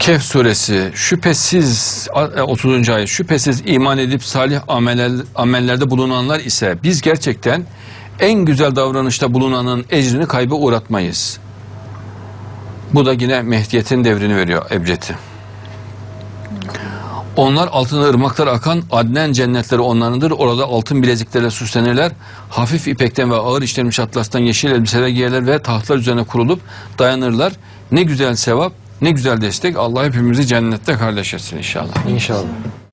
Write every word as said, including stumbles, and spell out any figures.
Kehf suresi şüphesiz otuzuncu ayet şüphesiz iman edip salih ameller, amellerde bulunanlar ise biz gerçekten en güzel davranışta bulunanın ecrini kayba uğratmayız. Bu da yine Mehdiyet'in devrini veriyor Ebced'i. Onlar altında ırmaklar akan adnen cennetleri onlarındır. Orada altın bileziklerle süslenirler. Hafif ipekten ve ağır işlenmiş atlastan yeşil elbiseler giyerler ve tahtlar üzerine kurulup dayanırlar. Ne güzel sevap, ne güzel destek. Allah hepimizi cennette kardeş etsin inşallah. İnşallah.